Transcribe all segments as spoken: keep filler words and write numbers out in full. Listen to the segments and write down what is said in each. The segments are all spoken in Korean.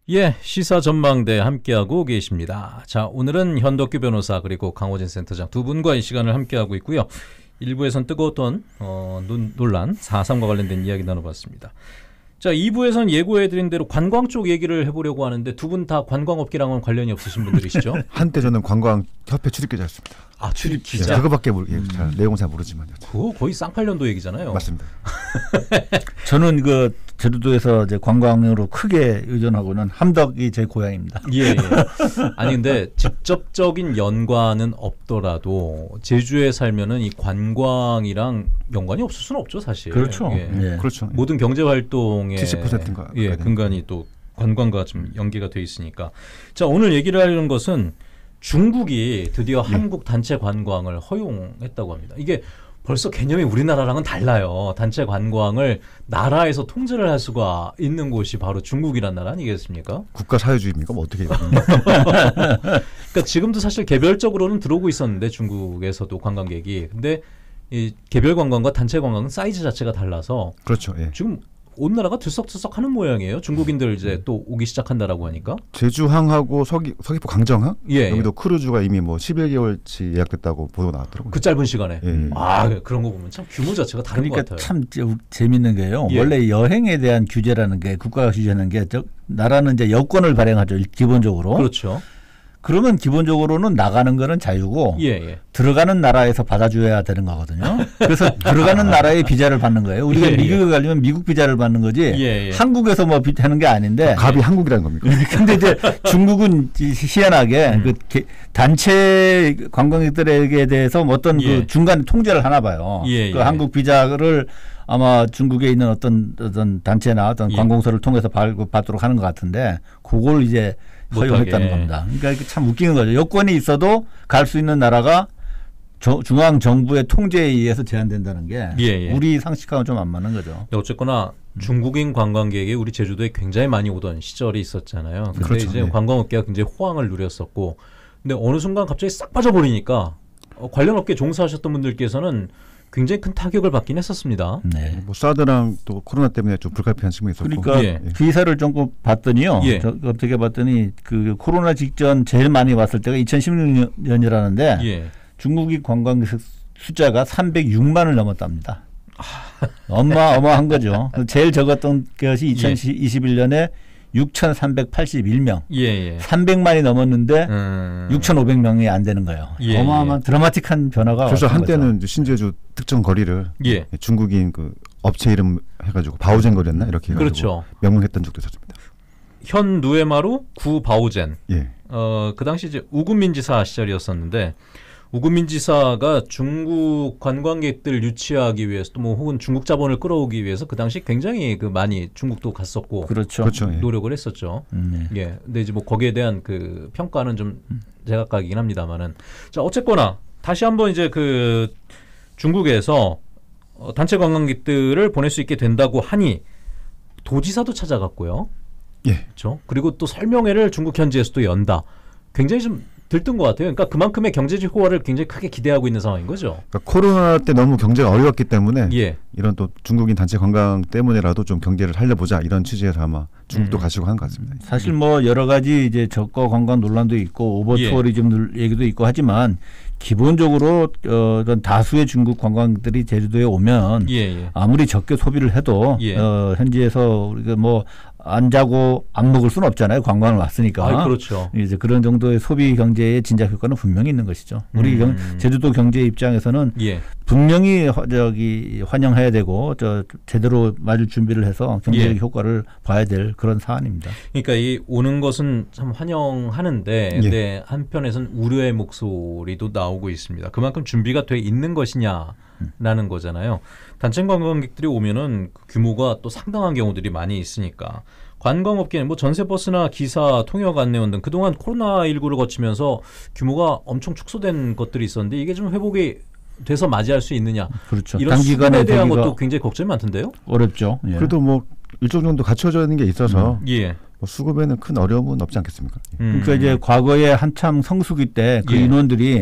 예, 시사 전망대 함께하고 계십니다. 자, 오늘은 현덕규 변호사 그리고 강호진 센터장 두 분과 이 시간을 함께하고 있고요. 일부에선 뜨거웠던 어, 논란 사 삼과 관련된 이야기 나눠봤습니다. 자, 이 부에서는 예고해드린 대로 관광 쪽 얘기를 해보려고 하는데 두 분 다 관광업계랑은 관련이 없으신 분들이시죠? 한때 저는 관광협회 출입기자였습니다. 아, 출입기자. 네, 그거밖에 모르, 음. 잘, 내용은 잘 모르지만요. 그거 거의 쌍팔년도 얘기잖아요. 맞습니다. 저는 그 제주도에서 이제 관광으로 크게 의존하고는 함덕이 제 고향입니다. 예, 예. 아니 근데 직접적인 연관은 없더라도 제주에 살면은 이 관광이랑 연관이 없을 수는 없죠, 사실. 그렇죠. 예. 예. 그렇죠. 모든 경제 활동의 칠십 퍼센트인가 예, 근간이 또 관광과 좀 연계가 돼 있으니까. 자, 오늘 얘기를 하려는 것은 중국이 드디어 예. 한국 단체 관광을 허용했다고 합니다. 이게 벌써 개념이 우리나라랑은 달라요. 단체 관광을 나라에서 통제를 할 수가 있는 곳이 바로 중국이란 나라 아니겠습니까? 국가 사회주의입니까? 뭐 어떻게 그러니까 지금도 사실 개별적으로는 들어오고 있었는데 중국에서도 관광객이. 근데 이 개별 관광과 단체 관광은 사이즈 자체가 달라서 그렇죠. 예. 지금 온 나라가 들썩들썩 하는 모양이에요. 중국인들 이제 또 오기 시작한다라고 하니까. 제주항하고 서귀, 서귀포 강정항? 예, 여기도 예. 크루즈가 이미 뭐 십일 개월치 예약됐다고 보도 나왔더라고요. 그 짧은 시간에. 예. 아, 그런 거 보면 참 규모 자체가 다른 그러니까 것 같아요. 참 재밌는 게요. 예. 원래 여행에 대한 규제라는 게 국가가 규제하는 게 저, 나라는 이제 여권을 발행하죠. 기본적으로. 그렇죠. 그러면 기본적으로는 나가는 거는 자유고 예, 예. 들어가는 나라에서 받아줘야 되는 거거든요. 그래서 들어가는 나라의 비자를 받는 거예요. 우리가 예, 예. 미국에 가려면 미국 비자를 받는 거지 예, 예. 한국에서 뭐 하는 게 아닌데. 갑이 한국이라는 겁니까? 근데 이제 중국은 희한하게 음. 그 단체 관광객들에게 대해서 뭐 어떤 예. 그 중간 통제를 하나 봐요. 예, 그 예. 한국 비자를 아마 중국에 있는 어떤 어떤 단체나 어떤 예. 관공서를 통해서 발급받도록 하는 것 같은데 그걸 이제 허용했다는 겁니다. 그러니까 이게 참 웃기는 거죠. 여권이 있어도 갈 수 있는 나라가 저, 중앙 정부의 통제에 의해서 제한된다는 게 예, 예. 우리 상식하고는 좀 안 맞는 거죠. 어쨌거나 중국인 관광객이 우리 제주도에 굉장히 많이 오던 시절이 있었잖아요. 근데 그렇죠. 이제 네. 관광업계가 굉장히 호황을 누렸었고, 근데 어느 순간 갑자기 싹 빠져버리니까 어, 관련 업계 종사하셨던 분들께서는 굉장히 큰 타격을 받긴 했었습니다. 네. 뭐 사드랑 또 코로나 때문에 좀 불가피한 측면이 있었고. 그러니까 예. 기사를 조금 봤더니요. 예. 저, 어떻게 봤더니 그 코로나 직전 제일 많이 왔을 때가 이천십육 년이라는데 예. 중국인 관광객 숫자가 삼백육만을 넘었답니다. 어마어마한 거죠. 제일 적었던 것이 이천이십일 년에 육천삼백팔십일 명. 예, 예. 삼백만이 넘었는데 음. 육천오백 명이 안 되는 거예요. 예, 어마어마한 예. 드라마틱한 변화가 그래서 왔던 한때는 거죠. 이제 신제주 특정 거리를 예. 중국인 그 업체 이름 해가지고 바오젠 거리였나 이렇게 해가지고 그렇죠. 명명했던 적도 있었습니다. 현 누에마루 구 바오젠. 예. 어, 그 당시 이제 우금민 지사 시절이었었는데 우금민 지사가 중국 관광객들 유치하기 위해서 또 뭐 혹은 중국 자본을 끌어오기 위해서 그 당시 굉장히 그 많이 중국도 갔었고 그렇죠. 그렇죠. 예. 노력을 했었죠. 음, 네. 예. 근데 이제 뭐 거기에 대한 그 평가는 좀 제각각이긴 합니다만은 자, 어쨌거나 다시 한번 이제 그 중국에서 어, 단체 관광객들을 보낼 수 있게 된다고 하니 도지사도 찾아갔고요. 예. 그렇죠. 그리고 또 설명회를 중국 현지에서도 연다. 굉장히 좀 들뜬 것 같아요. 그러니까 그만큼의 경제적 효과를 굉장히 크게 기대하고 있는 상황인 거죠. 그러니까 코로나 때 너무 경제가 어려웠기 때문에 예. 이런 또 중국인 단체 관광 때문에라도 좀 경제를 살려보자 이런 취지에서 아마 중국도 음. 가시고 한 것 같습니다. 사실 뭐 여러 가지 이제 저가 관광 논란도 있고 오버 예. 투어리즘 얘기도 있고 하지만 기본적으로 어, 어떤 다수의 중국 관광객들이 제주도에 오면 예, 예. 아무리 적게 소비를 해도 예. 어, 현지에서 우리가 뭐 안 자고 안 먹을 수는 없잖아요. 관광을 왔으니까. 아, 그렇죠. 이제 그런 정도의 소비 경제의 진작 효과는 분명히 있는 것이죠. 우리 음. 경, 제주도 경제 입장에서는 예. 분명히 허, 저기 환영해야 되고 저 제대로 맞을 준비를 해서 경제적 예. 효과를 봐야 될 그런 사안입니다. 그러니까 이 오는 것은 참 환영하는데 예. 근데 한편에서는 우려의 목소리도 나오고 있습니다. 그만큼 준비가 돼 있는 것이냐라는 거잖아요. 단체 관광객들이 오면은 그 규모가 또 상당한 경우들이 많이 있으니까 관광업계는 뭐 전세버스나 기사, 통역 안내원 등 그동안 코로나십구를 거치면서 규모가 엄청 축소된 것들이 있었는데 이게 좀 회복이 돼서 맞이할 수 있느냐. 그렇죠. 이런 단기간에 수급에 대한 되기가 것도 굉장히 걱정이 많던데요. 어렵죠. 예. 그래도 뭐 일정 정도 갖춰져 있는 게 있어서 예. 뭐 수급에는 큰 어려움은 없지 않겠습니까? 음. 그러니까 이제 과거에 한참 성수기 때 그 예. 인원들이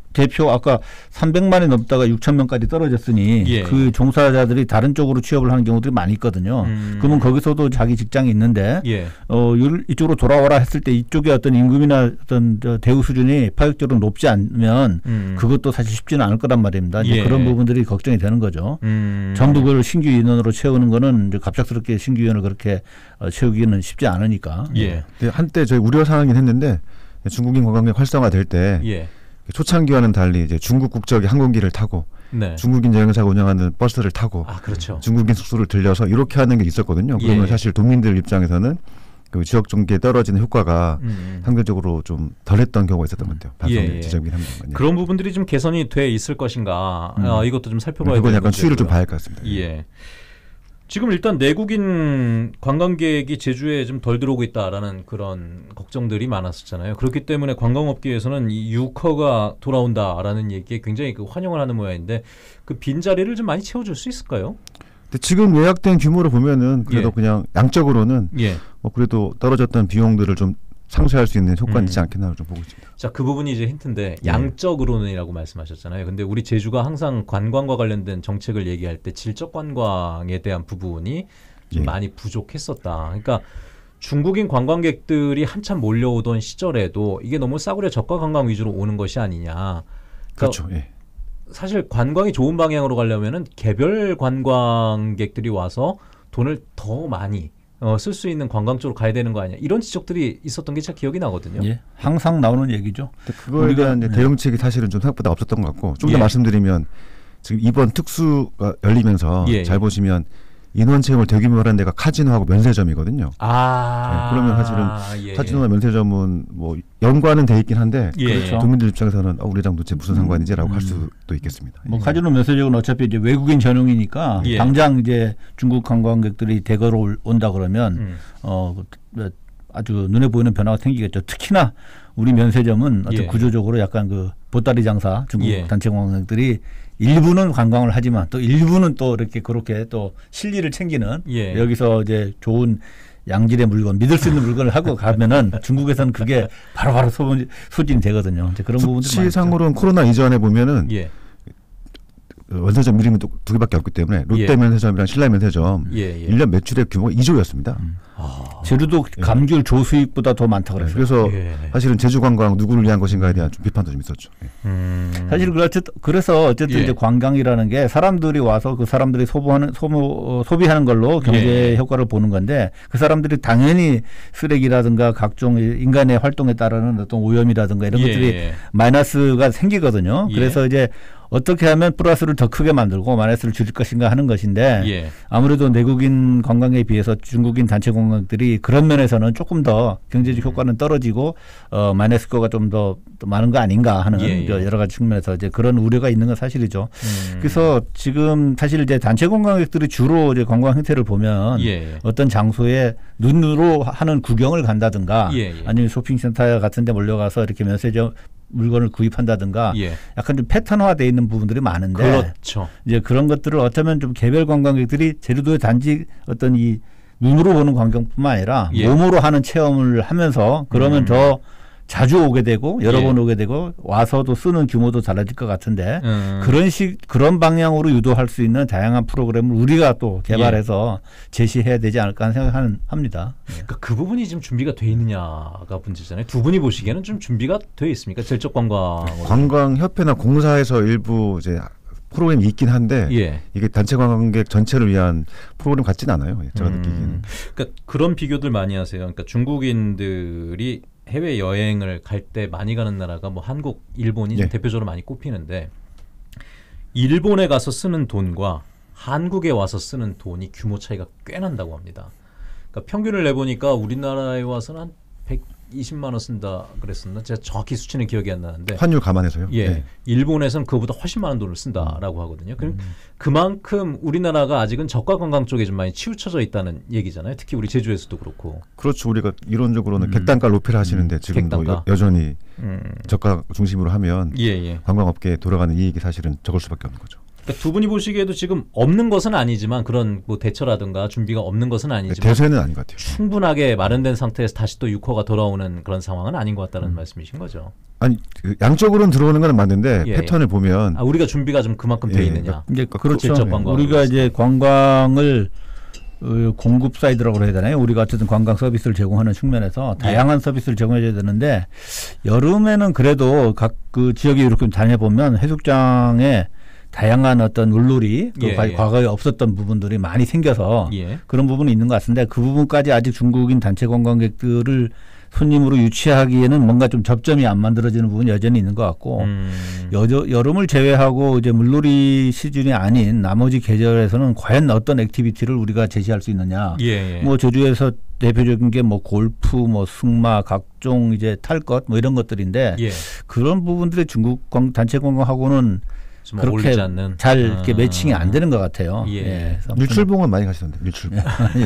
대표 아까 삼백만이 넘다가 육천 명까지 떨어졌으니 예. 그 종사자들이 다른 쪽으로 취업을 하는 경우들이 많이 있거든요. 음. 그러면 거기서도 자기 직장이 있는데 예. 어, 이쪽으로 돌아와라 했을 때 이쪽에 어떤 임금이나 어떤 저 대우 수준이 파격적으로 높지 않으면 음. 그것도 사실 쉽지는 않을 거란 말입니다. 이제 예. 그런 부분들이 걱정이 되는 거죠. 음. 전부 그걸 신규 인원으로 채우는 거는 이제 갑작스럽게 신규 인원을 그렇게 어, 채우기는 쉽지 않으니까. 예. 근데 한때 저희 우려 사항이긴 했는데 중국인 관광객 활성화될 때 예. 초창기와는 달리 이제 중국 국적의 항공기를 타고 네. 중국인 여행사가 운영하는 버스를 타고 아, 그렇죠. 중국인 숙소를 들려서 이렇게 하는 게 있었거든요. 그러면 예. 사실 동민들 입장에서는 그 지역 종기에 떨어지는 효과가 음. 상대적으로 좀 덜했던 경우가 있었던 것 같아요. 반성 예, 예. 지점이긴 합니다. 예. 그런 부분들이 좀 개선이 돼 있을 것인가? 음. 아, 이것도 좀 살펴봐야 그건 되는 약간 추이를 좀 문제고요. 봐야 할 것 같습니다. 예. 지금 일단 내국인 관광객이 제주에 좀 덜 들어오고 있다라는 그런 걱정들이 많았었잖아요. 그렇기 때문에 관광업계에서는 이 유커가 돌아온다라는 얘기에 굉장히 그 환영을 하는 모양인데 그 빈자리를 좀 많이 채워줄 수 있을까요? 근데 지금 예약된 규모를 보면은 그래도 예. 그냥 양적으로는 예. 뭐 그래도 떨어졌던 비용들을 좀 상쇄할 수 있는 효과는 음. 있지 않겠나 좀 보고 있습니다. 자, 그 부분이 이제 힌트인데 예. 양적으로는이라고 말씀하셨잖아요. 근데 우리 제주가 항상 관광과 관련된 정책을 얘기할 때 질적 관광에 대한 부분이 좀 예. 많이 부족했었다. 그러니까 중국인 관광객들이 한참 몰려오던 시절에도 이게 너무 싸구려 저가 관광 위주로 오는 것이 아니냐. 그러니까 그렇죠. 예. 사실 관광이 좋은 방향으로 가려면은 개별 관광객들이 와서 돈을 더 많이 어, 쓸 수 있는 관광 쪽으로 가야 되는 거 아니야. 이런 지적들이 있었던 게 제 기억이 나거든요. 예. 항상 나오는 얘기죠. 근데 그거에 우리가- 대한 이제 네. 대응책이 사실은 좀 생각보다 없었던 것 같고 좀 더 예. 말씀드리면 지금 이번 특수가 열리면서 예, 잘 예. 보시면 인원 채용을 대규모로 하는 데가 카지노하고 면세점이거든요. 아, 네, 그러면 사실은 예. 카지노나 면세점은 뭐 연관은 돼 있긴 한데 예. 그렇죠. 국민들 입장에서는 어, 우리랑 도대체 무슨 상관이지라고 음. 할 수도 있겠습니다. 뭐 예. 카지노 면세점은 어차피 이제 외국인 전용이니까 예. 당장 이제 중국 관광객들이 대거로 올- 온다 그러면 음. 어 그- 아주 눈에 보이는 변화가 생기겠죠. 특히나 우리 면세점은 어떤 예. 구조적으로 약간 그 보따리 장사 중국 예. 단체 관광객들이 일부는 관광을 하지만 또 일부는 또 이렇게 그렇게 또 실리를 챙기는 예. 여기서 이제 좋은 양질의 물건, 믿을 수 있는 물건을 하고 가면은 중국에서는 그게 바로바로 소진, 소진이 되거든요. 이제 그런 부분들이 많죠. 수치상으로는 코로나 이전에 보면은 예. 면세점 이름이 또 두 개밖에 없기 때문에 롯데 예. 면세점이랑 신라 면세점 예, 예. 일 년 매출의 규모가 이조였습니다. 아. 제주도 감귤 조수익보다 더 많다 그랬어요. 그래서 예. 사실은 제주 관광 누구를 위한 것인가에 대한 좀 비판도 좀 있었죠. 예. 음. 사실 그렇죠. 그래서 어쨌든 예. 이제 관광이라는 게 사람들이 와서 그 사람들이 소비하는 소모, 어, 소비하는 걸로 경제 예. 효과를 보는 건데 그 사람들이 당연히 쓰레기라든가 각종 인간의 활동에 따르는 어떤 오염이라든가 이런 예. 것들이 마이너스가 생기거든요. 예. 그래서 이제 어떻게 하면 플러스를 더 크게 만들고 마이너스를 줄일 것인가 하는 것인데 예. 아무래도 내국인 관광에 비해서 중국인 단체 관광들이 그런 면에서는 조금 더 경제적 효과는 떨어지고 어, 마이너스 효과가 좀 더 많은 거 아닌가 하는 예, 예. 여러 가지 측면에서 이제 그런 우려가 있는 건 사실이죠. 음. 그래서 지금 사실 이제 단체 관광객들이 주로 이제 관광 형태를 보면 예. 어떤 장소에 눈으로 하는 구경을 간다든가 예, 예. 아니면 쇼핑센터 같은 데 몰려가서 이렇게 면세점 물건을 구입한다든가 예. 약간 좀 패턴화되어 있는 부분들이 많은데 그렇죠. 이제 그런 것들을 어쩌면 좀 개별 관광객들이 제주도의 단지 어떤 이 눈으로 보는 관광뿐만 아니라 예. 몸으로 하는 체험을 하면서 그러면 음. 더 자주 오게 되고 여러 예. 번 오게 되고 와서도 쓰는 규모도 달라질 것 같은데 음. 그런 식 그런 방향으로 유도할 수 있는 다양한 프로그램을 우리가 또 개발해서 제시해야 되지 않을까 하는 생각을 합니다. 그러니까 그 부분이 지금 준비가 돼 있느냐가 문제잖아요. 두 분이 보시기에는 좀 준비가 돼 있습니까? 질적 관광. 관광협회나 공사에서 일부 이제 프로그램이 있긴 한데 예. 이게 단체 관광객 전체를 위한 프로그램 같진 않아요. 예, 제가 음. 느끼기에는. 그러니까 그런 비교들 많이 하세요. 그러니까 중국인들이 해외 여행을 갈 때 많이 가는 나라가 뭐 한국, 일본이 예. 대표적으로 많이 꼽히는데 일본에 가서 쓰는 돈과 한국에 와서 쓰는 돈이 규모 차이가 꽤 난다고 합니다. 그러니까 평균을 내보니까 우리나라에 와서는 한 백이십만 원 쓴다 그랬었나? 제가 정확히 수치는 기억이 안 나는데 환율 감안해서요. 예, 네. 일본에서는 그보다 훨씬 많은 돈을 쓴다라고 하거든요. 그럼 그만큼 우리나라가 아직은 저가 관광 쪽에 좀 많이 치우쳐져 있다는 얘기잖아요. 특히 우리 제주에서도 그렇고. 그렇죠. 우리가 이론적으로는 음. 객단가 높이를 하시는데 음, 지금도 객단가. 여, 여전히 음. 저가 중심으로 하면 예, 예. 관광업계에 돌아가는 이익이 사실은 적을 수밖에 없는 거죠. 그러니까 두 분이 보시기에도 지금 없는 것은 아니지만 그런 뭐 대처라든가 준비가 없는 것은 아니지만 대세는 아닌 것 같아요. 충분하게 마련된 상태에서 다시 또 육 호가 돌아오는 그런 상황은 아닌 것 같다는 음. 말씀이신 거죠. 아니 그 양쪽으로는 들어오는 건 맞는데 예, 패턴을 보면 아, 우리가 준비가 좀 그만큼 돼 예, 있느냐. 이제 그렇죠. 질적 관광으로 우리가 이제 관광을 어, 공급 사이드라고 해야 되나요? 우리가 어쨌든 관광 서비스를 제공하는 측면에서 다양한 서비스를 제공해줘야 되는데 여름에는 그래도 각 그 지역에 이렇게 다녀보면 해수욕장에 다양한 어떤 물놀이 또 예, 과- 예. 과거에 없었던 부분들이 많이 생겨서 예. 그런 부분이 있는 것 같은데 그 부분까지 아직 중국인 단체 관광객들을 손님으로 유치하기에는 뭔가 좀 접점이 안 만들어지는 부분이 여전히 있는 것 같고 음. 여저, 여름을 제외하고 이제 물놀이 시즌이 아닌 나머지 계절에서는 과연 어떤 액티비티를 우리가 제시할 수 있느냐. 예, 예. 뭐 제주에서 대표적인 게 뭐 골프, 뭐 승마, 각종 이제 탈 것 뭐 이런 것들인데 예. 그런 부분들이 중국 관- 단체 관광하고는 좀 그렇게 어울리지 않는 잘 아. 이렇게 매칭이 안 되는 것 같아요. 예. 그래서 일출봉은 많이 가시던데 일출봉.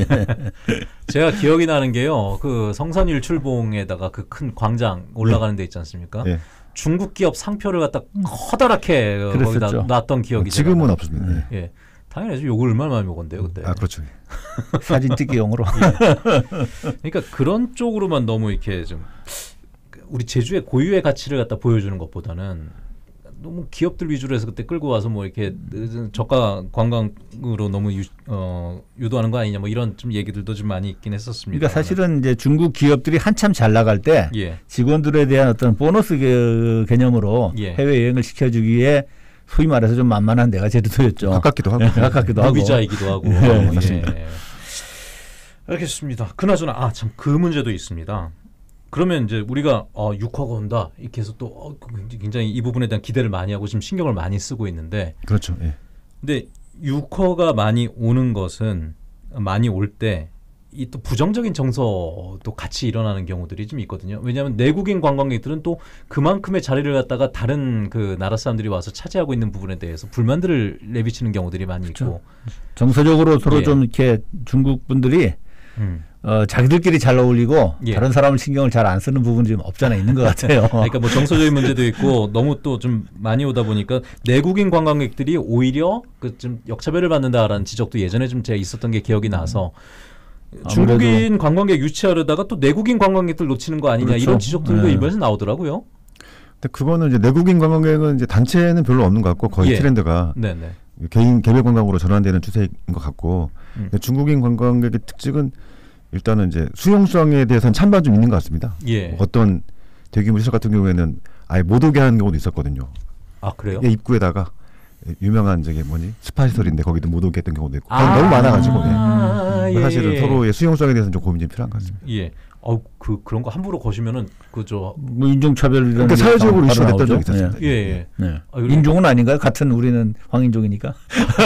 제가 기억이 나는 게요. 그 성산 일출봉에다가 그 큰 광장 올라가는 데 있지 않습니까? 예. 중국 기업 상표를 갖다 커다랗게 어, 거기다 그랬었죠. 놨던 기억이 지금은 제가 없습니다. 예. 나요. 예. 당연히 욕을 얼마나 많이 먹었는데요, 그때. 아 그렇죠. 사진 찍기용으로. 그러니까 그런 쪽으로만 너무 이렇게 좀 우리 제주의 고유의 가치를 갖다 보여주는 것보다는 너무 기업들 위주로 해서 그때 끌고 와서 뭐 이렇게 저가 관광으로 너무 유, 어, 유도하는 거 아니냐 뭐 이런 좀 얘기들도 좀 많이 있긴 했었습니다. 그러니까 사실은 이제 중국 기업들이 한참 잘 나갈 때 예. 직원들에 대한 어떤 보너스 개- 개념으로 예. 해외 여행을 시켜주기에 소위 말해서 좀 만만한 데가 제주도였죠. 가깝기도 하고. 가깝기도 하고. 무비자이기도 하고. 예, 예. 맞습니다. 알겠습니다. 그나저나 아 참 그 문제도 있습니다. 그러면 이제 우리가 어, 육 호가 온다 이렇게 해서 또 어, 굉장히 이 부분에 대한 기대를 많이 하고 지금 신경을 많이 쓰고 있는데 그렇죠. 예. 근데 육 호가 많이 오는 것은 많이 올 때 이 또 부정적인 정서도 같이 일어나는 경우들이 좀 있거든요. 왜냐하면 내국인 관광객들은 또 그만큼의 자리를 갖다가 다른 그 나라 사람들이 와서 차지하고 있는 부분에 대해서 불만들을 내비치는 경우들이 많이 있고. 그렇죠. 정서적으로 서로 예. 좀 이렇게 중국 분들이 음. 어, 자기들끼리 잘 어울리고 예. 다른 사람을 신경을 잘 안 쓰는 부분이 좀 없잖아 있는 것 같아요. 그러니까 뭐 정서적인 문제도 있고 너무 또 좀 많이 오다 보니까 내국인 관광객들이 오히려 그 좀 역차별을 받는다라는 지적도 예전에 좀 제가 있었던 게 기억이 나서 중국인 관광객 유치하려다가 또 내국인 관광객들 놓치는 거 아니냐 그렇죠. 이런 지적들도 네. 이번에서 나오더라고요. 근데 그거는 이제 내국인 관광객은 이제 단체는 별로 없는 것 같고 거의 예. 트렌드가 네네. 개인 개별 관광으로 전환되는 추세인 것 같고 음. 근데 중국인 관광객의 특징은 일단은 이제 수용성에 대해서는 찬반 좀 있는 것 같습니다. 예. 어떤 대규모 시설 같은 경우에는 아예 못 오게 하는 경우도 있었거든요. 아 그래요? 예, 입구에다가 유명한 저게 뭐니 스파 시설인데 거기도 못 오게 했던 경우도 있고 아, 너무 많아가지고 예. 아, 예, 사실은 예. 서로의 수용성에 대해서는 좀 고민이 좀 필요한 것 같습니다. 예. 어, 그 그런 거 함부로 거시면은 그저 뭐 인종차별 이런 그러니까 게 사회적으로 바로 이슈가 됐던 나오죠. 적이 있었습니다. 예, 예. 네. 네. 아, 그리고 인종은 아닌가요? 같은 우리는 황인종이니까.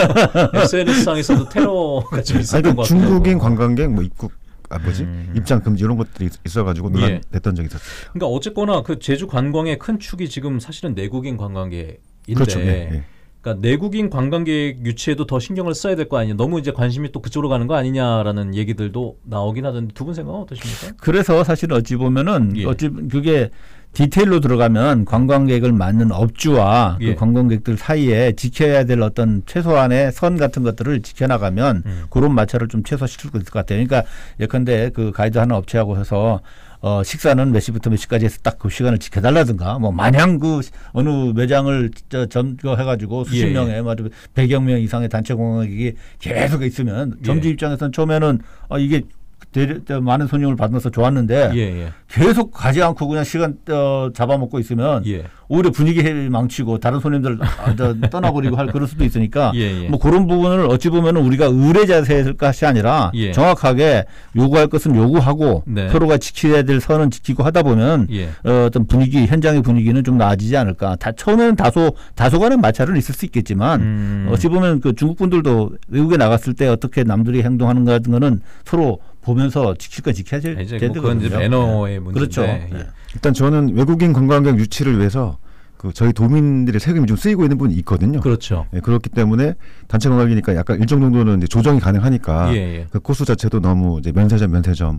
에스엔에스상에서도 테러가 좀 아니, 있었던 그 것 같아요. 중국인 관광객 뭐 입국 아 뭐지 음. 입장 금지 이런 것들이 있어가지고 논란 예. 됐던 적이 있었어요. 그러니까 어쨌거나 그 제주 관광의 큰 축이 지금 사실은 내국인 관광객인데 그렇죠. 예, 예. 그러니까 내국인 관광객 유치에도 더 신경을 써야 될 거 아니냐. 너무 이제 관심이 또 그쪽으로 가는 거 아니냐라는 얘기들도 나오긴 하던데 두 분 생각은 어떠십니까? 그래서 사실 어찌 보면은 예. 어찌 그게 디테일로 들어가면 관광객을 맞는 업주와 예. 그 관광객들 사이에 지켜야 될 어떤 최소한의 선 같은 것들을 지켜나가면 음. 그런 마찰을 좀 최소화시킬 수 있을 것 같아요. 그러니까 예컨대 그 가이드 하는 업체하고 해서 어, 식사는 몇 시부터 몇 시까지 해서 딱 그 시간을 지켜달라든가 뭐 마냥 그 어느 매장을 저 점거해가지고 수십 예, 예. 명의 뭐 백여 명 이상의 단체 관광객이 계속 있으면 점주 예. 입장에서는 처음에는 아, 이게 대리, 많은 손님을 받아서 좋았는데 예, 예. 계속 가지 않고 그냥 시간 어, 잡아먹고 있으면 예. 오히려 분위기 망치고 다른 손님들 아, 저, 떠나버리고 할 그럴 수도 있으니까 예, 예. 뭐 그런 부분을 어찌 보면 우리가 의뢰 자세일 것이 아니라 예. 정확하게 요구할 것은 요구하고 네. 서로가 지켜야 될 선은 지키고 하다 보면 예. 어, 어떤 분위기 현장의 분위기는 좀 나아지지 않을까. 다 처음에는 다소 다소간의 마찰은 있을 수 있겠지만 음. 어찌 보면 그 중국 분들도 외국에 나갔을 때 어떻게 남들이 행동하는가 같은 거는 서로 보면서 지킬 건 지켜야 될 이제 돼야 뭐 그건 이제 되거든요. 매너의 네. 문제인데. 그렇죠. 예. 네. 일단 저는 외국인 관광객 유치를 위해서 그 저희 도민들의 세금이 좀 쓰이고 있는 부분이 있거든요. 그렇죠. 예, 그렇기 때문에 단체 관광이니까 약간 일정 정도는 이제 조정이 가능하니까 예, 예. 그 코스 자체도 너무 이제 면세점 면세점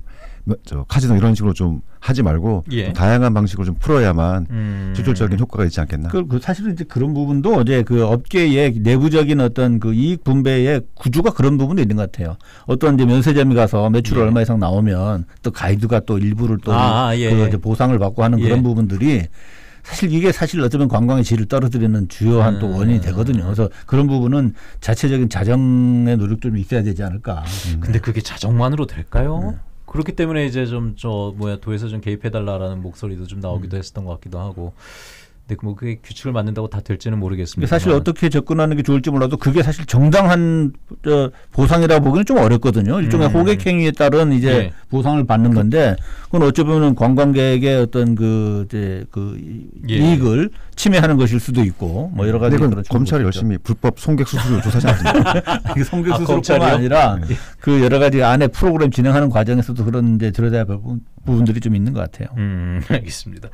저 카지노 이런 식으로 좀 하지 말고 예. 좀 다양한 방식으로 좀 풀어야만 음. 실질적인 효과가 있지 않겠나. 그, 그 사실은 이제 그런 부분도 이제 그 업계의 내부적인 어떤 그 이익 분배의 구조가 그런 부분도 있는 것 같아요. 어떤 이제 면세점이 가서 매출 예. 얼마 이상 나오면 또 가이드가 또 일부를 또 아, 예. 그 이제 보상을 받고 하는 예. 그런 부분들이 사실 이게 사실 어쩌면 관광의 질을 떨어뜨리는 주요한 음. 또 원인이 되거든요. 그래서 그런 부분은 자체적인 자정의 노력도 좀 있어야 되지 않을까. 근데 그게 자정만으로 될까요? 네. 그렇기 때문에 이제 좀 저 뭐야 도에서 좀 개입해달라라는 목소리도 좀 나오기도 했었던 것 같기도 하고. 근데 뭐 그게 규칙을 만든다고 다 될지는 모르겠습니다. 사실 어떻게 접근하는 게 좋을지 몰라도 그게 사실 정당한 저 보상이라 보기는 좀 어렵거든요. 일종의 음. 호객행위에 따른 이제 예. 보상을 받는 건데 그건 어찌 보면 관광객의 어떤 그 이제 그 예. 이익을 침해하는 것일 수도 있고 뭐 여러 가지 근데 그런 그건 검찰이 열심히 불법 송객 수수료 조사하지 않습니까? 이게 성교 아, 수수료뿐만 검찰이요? 아니라 예. 그 여러 가지 안에 프로그램 진행하는 과정에서도 그런 이제 들여다야 볼 부분- 부분들이 좀 있는 것 같아요. 음, 알겠습니다.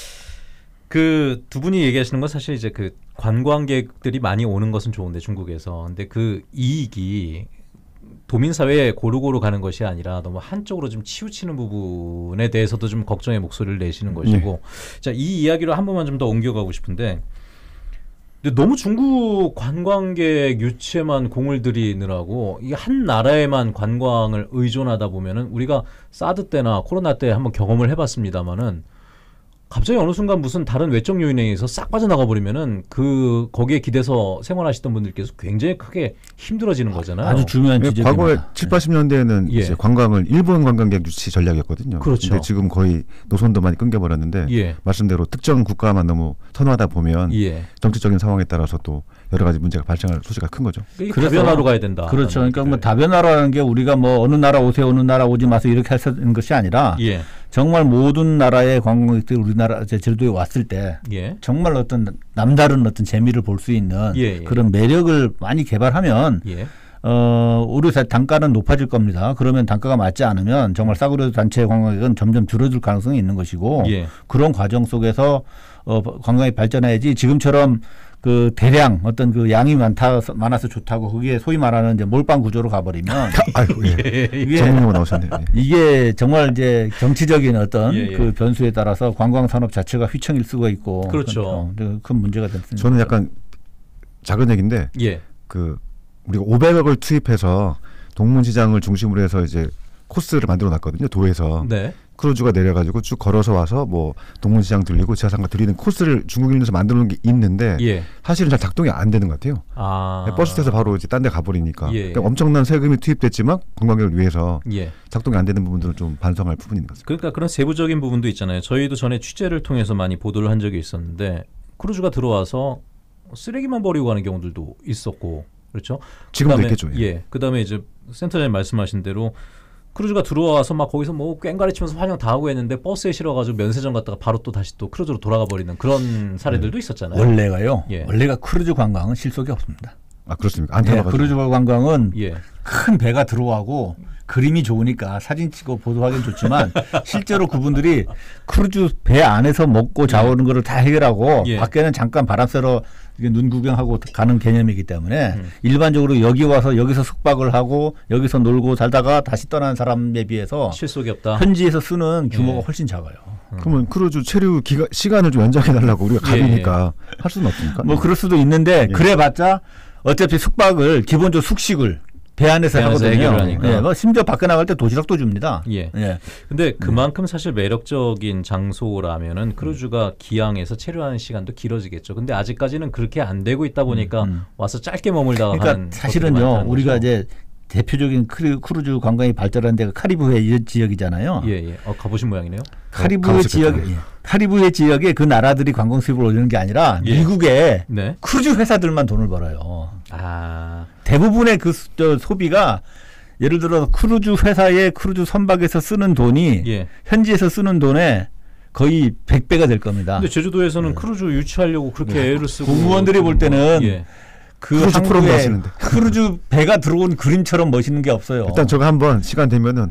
그 두 분이 얘기하시는 건 사실 이제 그 관광객들이 많이 오는 것은 좋은데 중국에서 근데 그 이익이 도민 사회에 고루고루 가는 것이 아니라 너무 한쪽으로 좀 치우치는 부분에 대해서도 좀 걱정의 목소리를 내시는 것이고 자, 이 이야기를 한 번만 좀 더 옮겨가고 싶은데 근데 너무 중국 관광객 유치에만 공을 들이느라고 이게 한 나라에만 관광을 의존하다 보면은 우리가 사드 때나 코로나 때 한번 경험을 해봤습니다마는 갑자기 어느 순간 무슨 다른 외적 요인에 의해서 싹 빠져나가 버리면은 그 거기에 기대서 생활하시던 분들께서 굉장히 크게 힘들어지는 거잖아요. 아주 중요한 예, 지적입니다. 과거에 칠, 팔십 년대에는 예. 이제 관광을 일본 관광객 유치 전략이었거든요. 그렇죠. 근데 지금 거의 노선도 많이 끊겨버렸는데 예. 말씀대로 특정 국가만 너무 선호하다 보면 예. 정치적인 상황에 따라서 또 여러 가지 문제가 발생할 소지가 큰 거죠. 이게 그래서- 다변화로 가야 된다. 그렇죠. 그러니까 뭐 다변화라는 게 우리가 뭐 어느 나라 오세요, 어느 나라 오지 마세요 이렇게 하는 것이 아니라 예. 정말 모든 나라의 관광객들이 우리나라 제 제주도에 왔을 때 예. 정말 어떤 남다른 어떤 재미를 볼 수 있는 예, 예. 그런 매력을 많이 개발하면 예. 어, 우리 단가는 높아질 겁니다. 그러면 단가가 맞지 않으면 정말 싸구려 단체 관광객은 점점 줄어들 가능성이 있는 것이고 예. 그런 과정 속에서 어, 관광이 발전해야지 지금처럼 그 대량 어떤 그 양이 많다 많아서 좋다고 그게 소위 말하는 이제 몰빵 구조로 가버리면 아이고, 예. 이게 전문용어 나오셨네요. 예. 이게 정말 이제 정치적인 어떤 예, 예. 그 변수에 따라서 관광 산업 자체가 휘청일 수가 있고 그렇죠. 어, 큰 문제가 됐습니다. 저는 약간 작은 얘기인데 예. 그 우리가 오백억을 투입해서 동문시장을 중심으로 해서 이제 코스를 만들어 놨거든요. 도에서 네. 크루즈가 내려가지고 쭉 걸어서 와서 뭐 동문시장 들리고 지하상가 들리는 코스를 중국인에서 만들어 놓은 게 있는데 예. 사실은 잘 작동이 안 되는 것 같아요. 아. 버스 타서 바로 이제 딴 데 가버리니까 예. 그러니까 엄청난 세금이 투입됐지만 관광객을 위해서 예. 작동이 안 되는 부분들은 좀 반성할 부분이 있는 것 같습니다. 그러니까 그런 세부적인 부분도 있잖아요. 저희도 전에 취재를 통해서 많이 보도를 한 적이 있었는데 크루즈가 들어와서 쓰레기만 버리고 가는 경우들도 있었고 그렇죠. 지금도 그다음에- 있겠죠. 예. 예. 그다음에 이제 센터장님 말씀하신 대로 크루즈가 들어와서 막 거기서 뭐 꽹가리 치면서 환영 다 하고 했는데 버스에 실어가지고 면세점 갔다가 바로 또 다시 또 크루즈로 돌아가 버리는 그런 사례들도 있었잖아요. 원래가요. 예. 원래가 크루즈 관광은 실속이 없습니다. 아 그렇습니까? 안 예, 타봐가지고. 크루즈 관광은 예. 큰 배가 들어가고 그림이 좋으니까 사진 찍고 보도하기는 좋지만 실제로 그분들이 크루즈 배 안에서 먹고 자오는 거를 다 해결하고 예. 밖에는 잠깐 바람 쐬러 이게 눈 구경하고 가는 개념이기 때문에 음. 일반적으로 여기 와서 여기서 숙박을 하고 여기서 놀고 살다가 다시 떠나는 사람에 비해서 실속이 없다. 현지에서 쓰는 규모가 예. 훨씬 작아요. 그러면 크루즈 체류 기간 시간을 좀 연장해 달라고 우리가 예, 가니까 할 수는 없습니까? 뭐 그럴 수도 있는데 예. 그래봤자 어차피 숙박을 기본적으로 숙식을 배 안에서 배 안에서 하거든요. 해결을 하니까. 예, 뭐 심지어 밖에 나갈 때 도시락도 줍니다. 예. 예. 근데 그만큼 사실 매력적인 장소라면은 크루즈가 기항에서 체류하는 시간도 길어지겠죠. 근데 아직까지는 그렇게 안 되고 있다 보니까 음, 음. 와서 짧게 머물다가 그러니까 하는 것들이 사실은요 많다는 우리가 거죠. 이제 대표적인 크루, 크루즈 관광이 발달한 데가 카리브해 지역이잖아요. 예, 예. 어, 가보신 모양이네요. 카리브해 가보셨겠다. 지역, 예. 카리브해 지역에 그 나라들이 관광 수입을 올리는 게 아니라 예. 미국의 네. 크루즈 회사들만 돈을 벌어요. 아, 대부분의 그 수- 저 소비가 예를 들어 크루즈 회사의 크루즈 선박에서 쓰는 돈이 예. 현지에서 쓰는 돈의 거의 백 배가 될 겁니다. 근데 제주도에서는 크루즈 유치하려고 그렇게 애를 쓰고 네. 공무원들이 볼 때는 예. 그 크루즈 프로그램 한국에 하시는데. 크루즈 배가 들어온 그림처럼 멋있는 게 없어요. 일단 저거 한번 시간 되면은 예.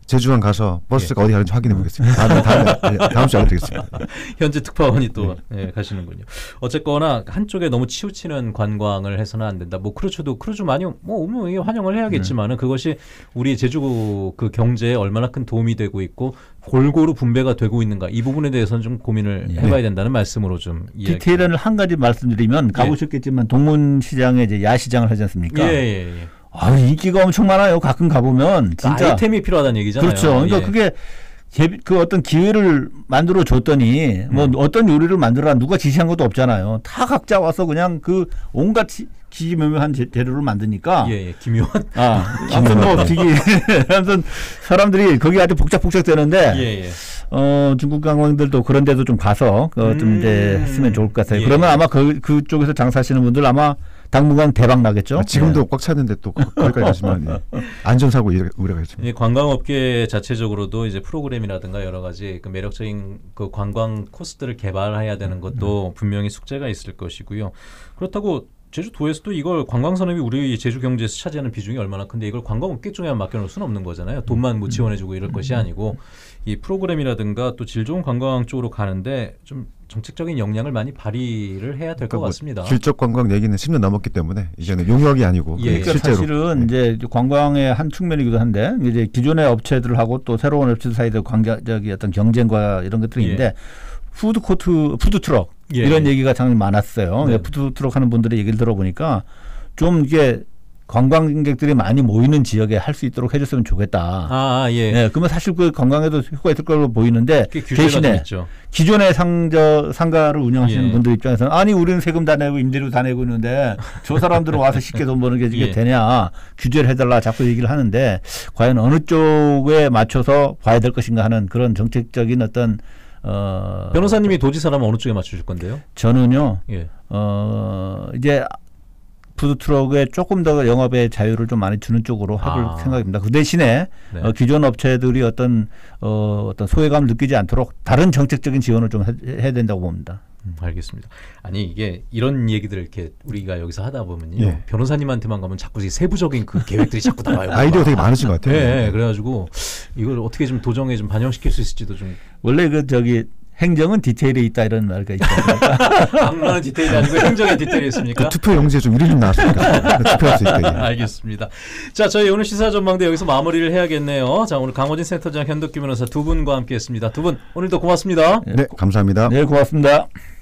제주항 가서 버스가 어디 가는지 확인해 보겠습니다. 다음, 다음, 네, 다음 주에 알려드리겠습니다. 현재 특파원이 또 예, 가시는군요. 어쨌거나 한쪽에 너무 치우치는 관광을 해서는 안 된다. 뭐 크루즈도 크루즈 많이 뭐 오면 환영을 해야겠지만은 그것이 우리 제주 그 경제에 얼마나 큰 도움이 되고 있고 골고루 분배가 되고 있는가 이 부분에 대해서는 좀 고민을 예. 해봐야 된다는 말씀으로 좀 이야기. 디테일을 한 가지 말씀드리면 가보셨겠지만 동문시장에 이제 야시장을 하지 않습니까? 예, 예, 예. 아, 인기가 엄청 많아요. 가끔 가보면 진짜 아이템이 필요하다는 얘기잖아요. 그렇죠. 그러니까 예. 그게 제- 그 어떤 기회를 만들어 줬더니 뭐 음. 어떤 요리를 만들어라 누가 지시한 것도 없잖아요. 다 각자 와서 그냥 그 온갖 지- 기기묘묘한 재- 재료를 만드니까 예, 예. 기묘한. 아, 아무튼 뭐 되게 아무튼 사람들이 거기 아주 복작복작 되는데 예, 예. 어, 중국 관광들도 그런 데도 좀 가서 그 좀 이제 음. 했으면 좋을 것 같아요. 예. 그러면 아마 그 그쪽에서 장사하시는 분들 아마 당분간 대박 나겠죠. 아, 지금도 꽉 찼는데 또 거- 거기까지 가시면 예. 안전사고 우려- 우려가 있습니다. 이 관광업계 자체적으로도 이제 프로그램이라든가 여러 가지 그 매력적인 그 관광 코스들을 개발해야 되는 것도 분명히 숙제가 있을 것이고요. 그렇다고 제주도에서도 이걸 관광 산업이 우리 제주 경제에서 차지하는 비중이 얼마나 큰데 이걸 관광업계 쪽에만 맡겨놓을 수는 없는 거잖아요. 돈만 뭐 지원해주고 이럴 것이 아니고 이 프로그램이라든가 또 질 좋은 관광 쪽으로 가는데 좀 정책적인 역량을 많이 발휘를 해야 될 것 그러니까 뭐 같습니다. 질적 관광 얘기는 십 년 넘었기 때문에 이제는 용역이 아니고 예. 그게 그러니까 실제로 사실은 이제 관광의 한 측면이기도 한데 이제 기존의 업체들하고 또 새로운 업체들 사이의 관계적인 어떤 경쟁과 이런 것들이 예. 있는데 푸드 코트, 푸드 트럭 예. 이런 얘기가 참 많았어요. 네. 푸드 트럭 하는 분들의 얘기를 들어보니까 좀 이게 관광객들이 많이 모이는 지역에 할 수 있도록 해줬으면 좋겠다. 아, 아, 예. 예, 그러면 사실 그 관광에도 효과가 있을 걸로 보이는데 그게 규제가 좀 대신에 있죠. 기존의 상저 상가를 운영하시는 예. 분들 입장에서는 아니 우리는 세금 다 내고 임대료 다 내고 있는데 저 사람들은 와서 쉽게 돈 버는 게 이게 예. 되냐 규제를 해달라 자꾸 얘기를 하는데 과연 어느 쪽에 맞춰서 봐야 될 것인가 하는 그런 정책적인 어떤 어 변호사님이 도지사라면 어느 쪽에 맞추실 건데요? 저는요 예. 어 이제 푸드 트럭에 조금 더 영업의 자유를 좀 많이 주는 쪽으로 해볼 아. 생각입니다. 그 대신에 네. 어, 기존 업체들이 어떤 어, 어떤 소외감을 느끼지 않도록 다른 정책적인 지원을 좀 해, 해야 된다고 봅니다. 음, 알겠습니다. 아니 이게 이런 얘기들을 이렇게 우리가 여기서 하다 보면요 예. 변호사님한테만 가면 자꾸 이 세부적인 그 계획들이 자꾸 나와요. 아이디어 되게 많으신 것 같아요. 네, 그래가지고 이걸 어떻게 좀 도정에 좀 반영시킬 수 있을지도 좀 원래 그 저기 행정은 디테일에 있다 이런 말가 있잖아요. 악마는 디테일이 아니고 행정의 디테일이 있습니까? 그 투표 용지에 좀 이름 좀 나왔으니까 투표할 수 있게. 예. 알겠습니다. 자, 저희 오늘 시사 전망대 여기서 마무리를 해야겠네요. 자, 오늘 강호진 센터장, 현덕규 변호사 두 분과 함께했습니다. 두 분 오늘도 고맙습니다. 네, 감사합니다. 네, 고맙습니다.